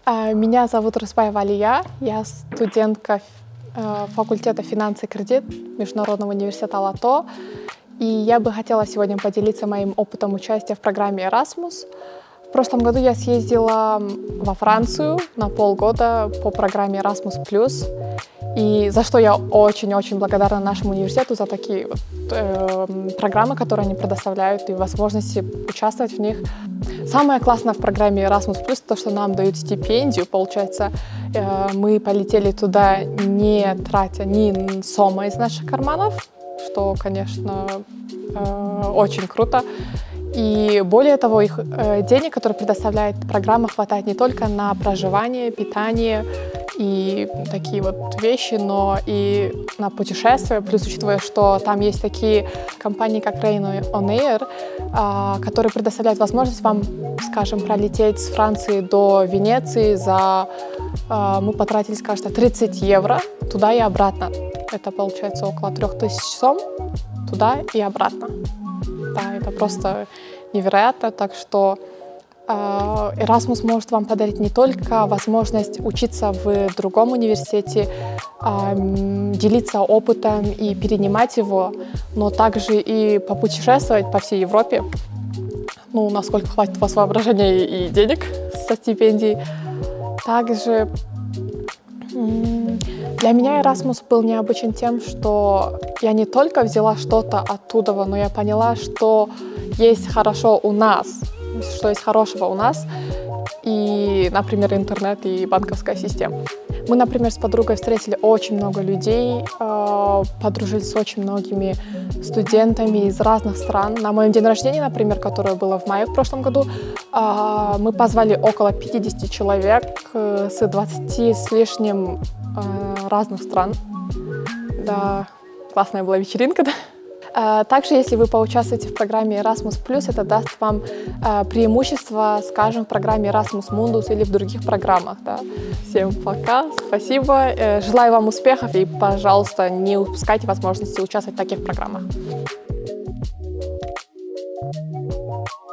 Меня зовут Рыспаева Алия, я студентка факультета «Финансы и кредит» Международного университета Алато. И я бы хотела сегодня поделиться моим опытом участия в программе Erasmus. В прошлом году я съездила во Францию на полгода по программе Erasmus+. И за что я очень-очень благодарна нашему университету за такие программы, которые они предоставляют, и возможности участвовать в них. Самое классное в программе Erasmus+, то, что нам дают стипендию, получается, мы полетели туда, не тратя ни сома из наших карманов, что, конечно, очень круто. И более того, их денег, которые предоставляет программа, хватает не только на проживание, питание и такие вот вещи, но и на путешествия. Плюс, учитывая, что там есть такие компании, как Rain on Air, которые предоставляют возможность вам, скажем, пролететь с Франции до Венеции мы потратили, скажем, 30 евро туда и обратно. Это получается около 3000 сом туда и обратно. Да, это просто невероятно, так что Erasmus может вам подарить не только возможность учиться в другом университете, делиться опытом и перенимать его, но также и попутешествовать по всей Европе, насколько хватит у вас воображения и денег со стипендией. Также для меня Erasmus был необычен тем, что я не только взяла что-то оттуда, но я поняла, что есть хорошо у нас, что есть хорошего у нас, и, например, интернет и банковская система. Мы, например, с подругой встретили очень много людей, подружились с очень многими студентами из разных стран. На моем день рождения, например, которое было в мае в прошлом году, мы позвали около 50 человек с 20 с лишним разных стран. Да, классная была вечеринка, да? Также, если вы поучаствуете в программе Erasmus+, это даст вам преимущество, скажем, в программе Erasmus Mundus или в других программах. Да. Всем пока, спасибо, желаю вам успехов и, пожалуйста, не упускайте возможности участвовать в таких программах.